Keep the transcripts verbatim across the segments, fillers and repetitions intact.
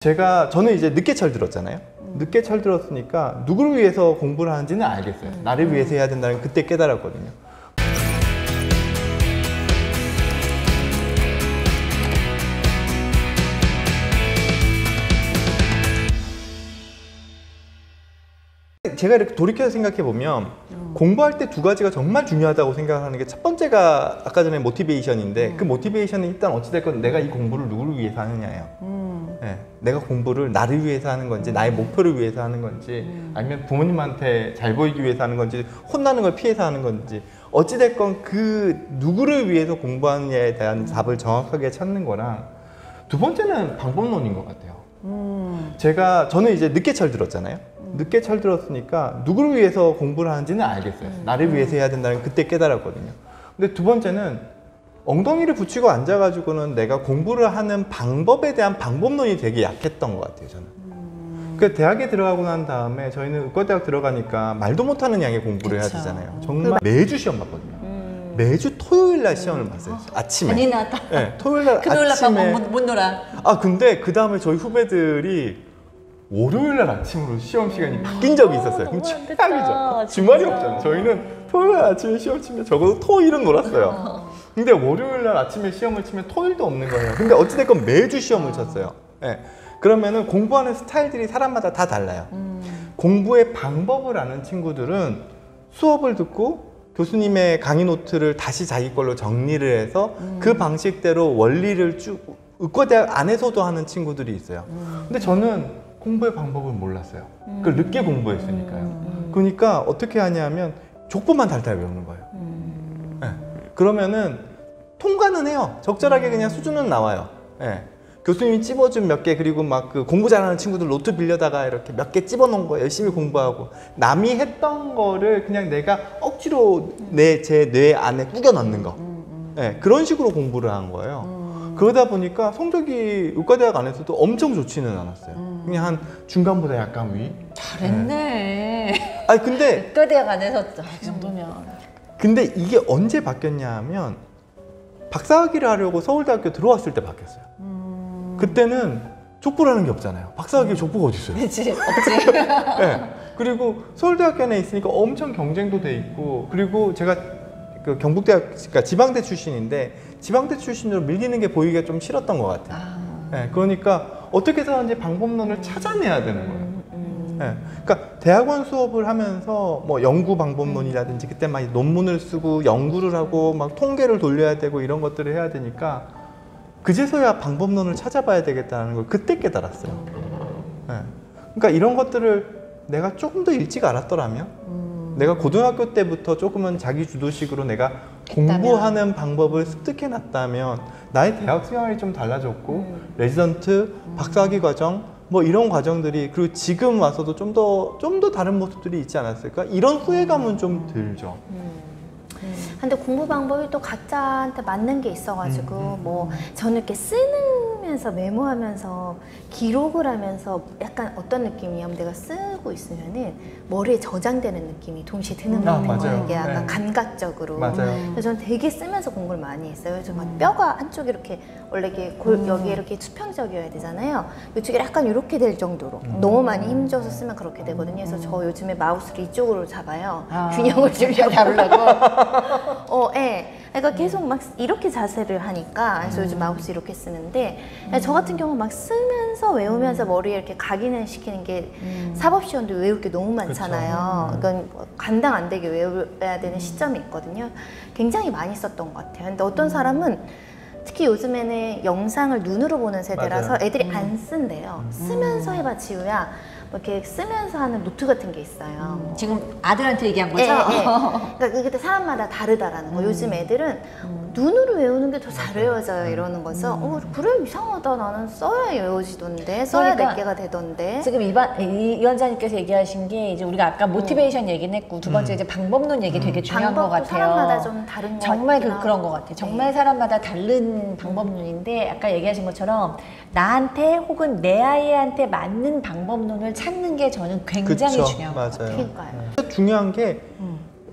제가 저는 이제 늦게 철들었잖아요. 음. 늦게 철들었으니까 누구를 위해서 공부를 하는지는 알겠어요. 음. 나를 위해서 해야 된다는 그때 깨달았거든요. 제가 이렇게 돌이켜서 생각해 보면 음. 공부할 때 두 가지가 정말 중요하다고 생각하는 게 첫 번째가 아까 전에 모티베이션인데 음. 그 모티베이션은 일단 어찌됐건 내가 이 공부를 누구를 위해서 하느냐예요. 음. 네, 내가 공부를 나를 위해서 하는 건지 음. 나의 목표를 위해서 하는 건지 음. 아니면 부모님한테 잘 보이기 위해서 하는 건지 혼나는 걸 피해서 하는 건지 어찌됐건 그 누구를 위해서 공부하느냐에 대한 음. 답을 정확하게 찾는 거랑 두 번째는 방법론인 것 같아요. 음. 제가 저는 이제 늦게 철들었잖아요. 늦게 철들었으니까 누구를 위해서 공부를 하는지는 알겠어요. 음. 나를 위해서 해야 된다는 그때 깨달았거든요. 근데 두 번째는 엉덩이를 붙이고 앉아가지고는 내가 공부를 하는 방법에 대한 방법론이 되게 약했던 것 같아요, 저는. 음. 그 대학에 들어가고 난 다음에 저희는 의과대학 들어가니까 말도 못하는 양의 공부를 그쵸. 해야 되잖아요. 정말 매주 시험 봤거든요. 음. 매주 토요일 날 시험을 봤어요. 어. 아침에. 아니 나다. 네, 토요일 날 금요일 날 아침에. 못, 못 놀아. 아 근데 그 다음에 저희 후배들이 월요일날 아침으로 시험 시간이 음. 바뀐 적이 있었어요. 그럼 최악이죠. 주말이 없잖아요. 저희는 토요일날 아침에 시험 치면 적어도 토일은 놀았어요. 근데 월요일날 아침에 시험을 치면 토일도 없는 거예요. 근데 어찌됐건 매주 시험을 쳤어요. 네. 그러면은 공부하는 스타일들이 사람마다 다 달라요. 음. 공부의 방법을 아는 친구들은 수업을 듣고 교수님의 강의 노트를 다시 자기 걸로 정리를 해서 음. 그 방식대로 원리를 쭉 의과대학 안에서도 하는 친구들이 있어요. 음. 근데 저는 공부의 방법을 몰랐어요. 음. 그걸 늦게 공부했으니까요. 음. 그러니까 어떻게 하냐면 족보만 달달 외우는 거예요. 음. 네. 그러면은 통과는 해요. 적절하게 그냥 수준은 나와요. 네. 교수님이 찝어준 몇 개 그리고 막 그 공부 잘하는 친구들 노트 빌려다가 이렇게 몇 개 찝어놓은 거 열심히 공부하고 남이 했던 거를 그냥 내가 억지로 내 제 뇌 안에 꾸겨 넣는 거. 네. 그런 식으로 공부를 한 거예요. 그러다 보니까 성적이 의과대학 안에서도 엄청 좋지는 않았어요. 음. 그냥 한 중간보다 약간 위. 잘했네. 네. 아니 근데 의과대학 안에서 이 정도면. 근데 이게 언제 바뀌었냐 하면 박사학위를 하려고 서울대학교 들어왔을 때 바뀌었어요. 음. 그때는 족보라는 게 없잖아요. 박사학위 음. 족보가 어디 있어요? 그렇지, 없지. 네. 그리고 서울대학교 안에 있으니까 엄청 경쟁도 돼 있고 그리고 제가 그 경북대학, 그러니까 지방대 출신인데 지방대 출신으로 밀리는 게 보이기가 좀 싫었던 것 같아요. 아. 네, 그러니까 어떻게 해서든지 방법론을 음. 찾아내야 되는 거예요. 음, 음. 네, 그러니까 대학원 수업을 하면서 뭐 연구 방법론이라든지 그때 막 논문을 쓰고 연구를 하고 막 통계를 돌려야 되고 이런 것들을 해야 되니까 그제서야 방법론을 찾아봐야 되겠다는 걸 그때 깨달았어요. 네, 그러니까 이런 것들을 내가 조금 더 일찍 알았더라면 음. 내가 고등학교 때부터 조금은 자기 주도식으로 내가 했다면. 공부하는 방법을 습득해 놨다면 나의 대학 생활이 좀 달라졌고 음. 레지던트, 음. 박사학위 과정 뭐 이런 과정들이 그리고 지금 와서도 좀 더 좀 더 다른 모습들이 있지 않았을까? 이런 후회감은 좀 들죠. 음. 근데 공부 방법이 또 각자한테 맞는 게 있어가지고 음. 뭐 저는 이렇게 쓰면서 메모하면서 기록을 하면서 약간 어떤 느낌이냐면 내가 쓰고 있으면은 머리에 저장되는 느낌이 동시에 드는 것 아, 같은 맞아요. 거예요. 이게 약간 네. 감각적으로. 맞아요. 그래서 저는 되게 쓰면서 공부를 많이 했어요. 그래서 막 뼈가 한쪽이 이렇게 원래 이게 골, 음. 여기 이렇게 수평적이어야 되잖아요. 이쪽이 약간 이렇게 될 정도로 음. 너무 많이 힘줘서 쓰면 그렇게 되거든요. 그래서 저 요즘에 마우스를 이쪽으로 잡아요. 아. 균형을 주려고 하려고. 어, 예. 그러니까 계속 막 이렇게 자세를 하니까 그래서 음. 요즘 마우스 이렇게 쓰는데 음. 저 같은 경우 막 쓰면서 외우면서 음. 머리에 이렇게 각인을 시키는 게 음. 사법시험도 외울 게 너무 많잖아요. 그러니까 감당 안 되게 외워야 되는 시점이 있거든요. 굉장히 많이 썼던 것 같아요. 근데 어떤 사람은 특히 요즘에는 영상을 눈으로 보는 세대라서 맞아요. 애들이 음. 안 쓴대요. 쓰면서 해봐 지우야. 뭐 이렇게 쓰면서 하는 노트 같은 게 있어요. 음, 지금 아들한테 얘기한 거죠? 네, 네. 그러니까 그때 사람마다 다르다라는 거. 음. 요즘 애들은 음. 눈으로 외우는 게 더 잘 외워져요 이러는 거죠. 음. 어 그래 이상하다 나는 써야 외워지던데 써야 그러니까 몇 개가 되던데. 지금 이반, 이, 이 원장님께서 얘기하신 게 이제 우리가 아까 모티베이션 음. 얘기는 했고 두 번째 음. 이제 방법론 얘기 되게 중요한 것 같아요. 사람마다 좀 다른 것 정말 같긴 그, 그런 것 같아요. 정말 네. 사람마다 다른 방법론인데 아까 얘기하신 것처럼 나한테 혹은 내 아이한테 맞는 방법론을 찾는 게 저는 굉장히 그쵸, 중요한 것 같아요. 그러니까요. 중요한 게 음.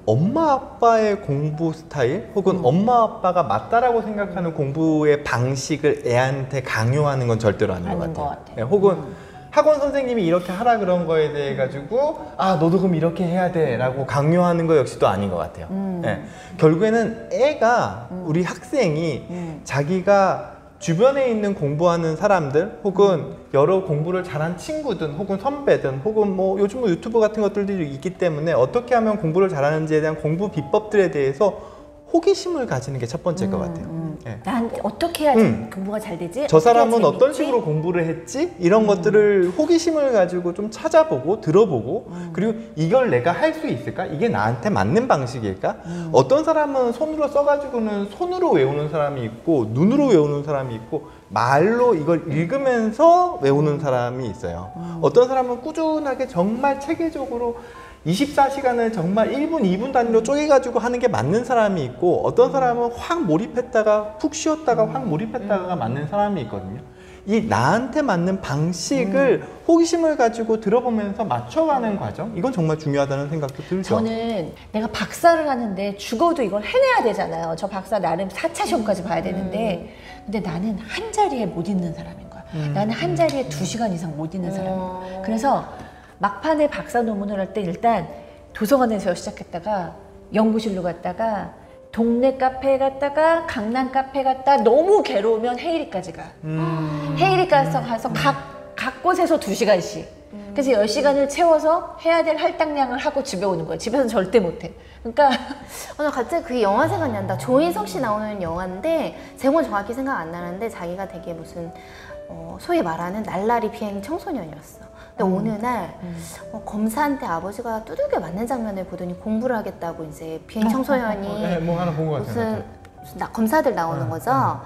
엄마 아빠의 공부 스타일 혹은 음. 엄마 아빠가 맞다라고 생각하는 공부의 방식을 애한테 강요하는 건 절대로 아닌 것 아닌 같아요. 것 같아요. 네, 혹은 음. 학원 선생님이 이렇게 하라 그런 거에 대해 가지고 아 너도 그럼 이렇게 해야 돼 라고 강요하는 거 역시도 아닌 것 같아요. 음. 네, 결국에는 애가 음. 우리 학생이 음. 자기가 주변에 있는 공부하는 사람들 혹은 여러 공부를 잘한 친구든 혹은 선배든 혹은 뭐 요즘 뭐 유튜브 같은 것들도 있기 때문에 어떻게 하면 공부를 잘하는지에 대한 공부 비법들에 대해서 호기심을 가지는 게 첫 번째일 것 같아요. 음. 예. 난 어떻게 해야 음. 공부가 잘 되지? 저 어떻게 해야 사람은 어떤 재밌지? 식으로 공부를 했지? 이런 것들을 호기심을 가지고 좀 찾아보고 들어보고 그리고 이걸 내가 할 수 있을까? 이게 나한테 맞는 방식일까? 어떤 사람은 손으로 써가지고는 손으로 외우는 사람이 있고 눈으로 외우는 사람이 있고 말로 이걸 읽으면서 외우는 사람이 있어요. 어떤 사람은 꾸준하게 정말 체계적으로 이십사 시간을 정말 일 분, 이 분 단위로 쪼개가지고 하는 게 맞는 사람이 있고 어떤 사람은 확 몰입했다가 푹 쉬었다가 확 몰입했다가 맞는 사람이 있거든요. 이 나한테 맞는 방식을 호기심을 가지고 들어보면서 맞춰가는 과정 이건 정말 중요하다는 생각도 들죠. 저는 내가 박사를 하는데 죽어도 이걸 해내야 되잖아요. 저 박사 나름 사 차 시험까지 봐야 되는데 근데 나는 한 자리에 못 있는 사람인 거야. 음. 나는 한 자리에 두 시간 이상 못 있는 사람인 거야. 그래서 막판에 박사 논문을 할 때 일단 도서관에서 시작했다가 연구실로 갔다가 동네 카페에 갔다가 강남 카페 갔다 너무 괴로우면 헤이리까지 가. 음. 헤이리 가서 가서 각, 각 곳에서 두 시간씩. 그래서 열 시간을 채워서 해야 될 할당량을 하고 집에 오는 거야. 집에서는 절대 못해. 그러니까 오늘 갑자기 그 영화 생각이 난다. 조인성 씨 나오는 영화인데 제목은 정확히 생각 안 나는데 자기가 되게 무슨 어, 소위 말하는 날라리 비행 청소년이었어. 근데 음. 어느 날 음. 어, 검사한테 아버지가 두들겨 맞는 장면을 보더니 공부를 하겠다고 이제 비행 청소년이 네, 뭐 하나 본 것 같아요. 무슨, 무슨 나, 검사들 나오는 네, 거죠.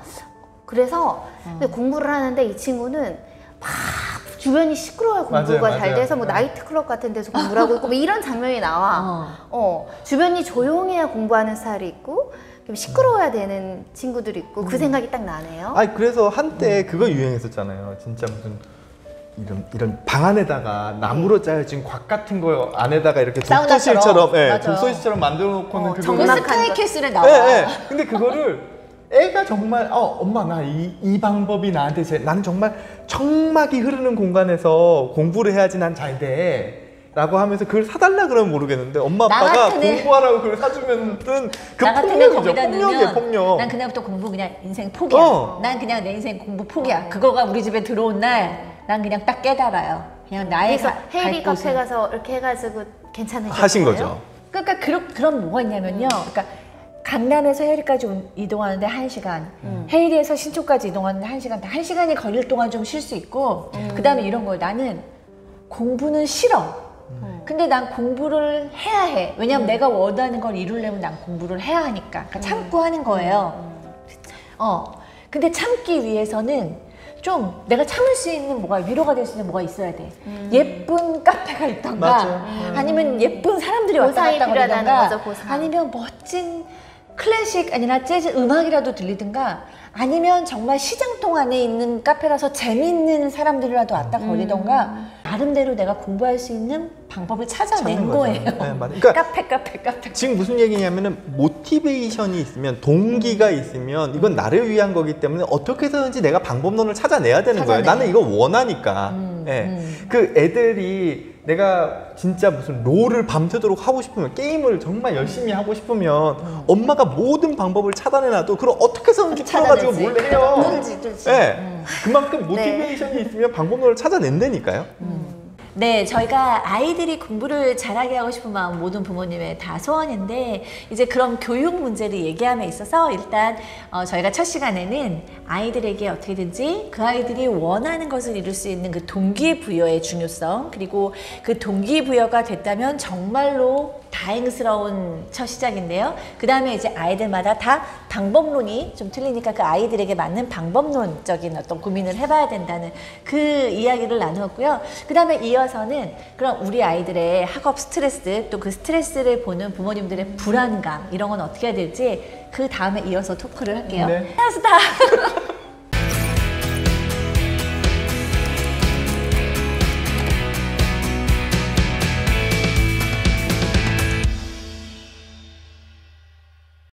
그래서 근데 공부를 하는데 이 친구는 막 주변이 시끄러워요. 공부가 맞아요, 잘 맞아요. 돼서 뭐 네. 나이트클럽 같은 데서 공부를 하고 있고 뭐 이런 장면이 나와. 어. 어, 주변이 조용해야 공부하는 스타일이 있고 좀 시끄러워야 되는 친구들이 있고 그 생각이 딱 나네요. 아니 그래서 한때 그거 유행했었잖아요. 진짜 무슨 이런 이런 방 안에다가 나무로 짜여진 곽 같은 거 안에다가 이렇게 사우나처럼. 독서실처럼, 예, 맞아. 독서실처럼 만들어 놓고는 어, 그거 정말 그 음악 한 스카이 거. 캐슬에 나와. 예, 예. 근데 그거를 애가 정말 어 엄마 나 이 이 방법이 나한테 제 나는 정말 청막이 흐르는 공간에서 공부를 해야지 난 잘 돼. 라고 하면서 그걸 사달라 그러면 모르겠는데 엄마 나 아빠가 같은 애- 공부하라고 그걸 사주면은 그 나 같은 애 폭력이죠. 거기다 폭력이에요, 넣으면 폭력. 난 그날부터 공부 그냥 인생 포기야. 어. 난 그냥 내 인생 공부 포기야. 그거가 우리 집에 들어온 날 난 그냥 딱 깨달아요. 그냥 나의 그래서 가, 헤이리 갈 곳은. 카페 가서 이렇게 해가지고 괜찮으셨어요? 하신 거죠. 그러니까 그런 그런 뭐가 있냐면요. 그러니까 강남에서 헤이리까지 온- 이동하는데 한 시간, 헤이리에서 신촌까지 이동하는데 한 시간, 한 시간이 걸릴 동안 좀 쉴 수 있고, 그 다음에 이런 거예요. 나는 공부는 싫어. 근데 난 공부를 해야 해. 왜냐면 내가 원하는 걸 이루려면 난 공부를 해야 하니까. 그러니까 참고 하는 거예요. 어. 근데 참기 위해서는 좀 내가 참을 수 있는 뭐가 위로가 될 수 있는 뭐가 있어야 돼. 예쁜 카페가 있던가, 맞아요. 아니면 예쁜 사람들이 왔다 보상이 갔다 필요하다는 거리던가, 거죠, 보상. 아니면 멋진 클래식 아니라 재즈 음악이라도 들리든가, 아니면 정말 시장통 안에 있는 카페라서 재밌는 사람들이라도 왔다 거리던가, 나름대로 내가 공부할 수 있는 방법을 찾아낸 찾는 거죠. 거예요. 네, 맞아요. 그러니까 카페, 카페, 카페. 지금 무슨 얘기냐면은 모티베이션이 있으면 동기가 있으면 이건 나를 위한 거기 때문에 어떻게 해서든지 내가 방법론을 찾아내야 되는 거예요. 찾아내. 나는 이거 원하니까. 음, 예. 음. 그 애들이 내가 진짜 무슨 롤을 밤새도록 하고 싶으면 게임을 정말 열심히 하고 싶으면 음. 엄마가 모든 방법을 차단해놔도 그럼 어떻게 해서든지 풀어가지고 찾아내지. 몰래 해요. 뚫지, 뚫지. 예. 음. 그만큼 모티베이션이 있으면 방법론을 찾아낸다니까요. 네, 저희가 아이들이 공부를 잘하게 하고 싶은 마음 모든 부모님의 다 소원인데, 이제 그런 교육 문제를 얘기함에 있어서 일단 어, 저희가 첫 시간에는 아이들에게 어떻게든지 그 아이들이 원하는 것을 이룰 수 있는 그 동기부여의 중요성, 그리고 그 동기부여가 됐다면 정말로 다행스러운 첫 시작인데요. 그 다음에 이제 아이들마다 다 방법론이 좀 틀리니까 그 아이들에게 맞는 방법론적인 어떤 고민을 해봐야 된다는 그 이야기를 나누었고요. 그 다음에 이어서는 그럼 우리 아이들의 학업 스트레스, 또 그 스트레스를 보는 부모님들의 불안감, 이런 건 어떻게 해야 될지 그 다음에 이어서 토크를 할게요. 네. 스타!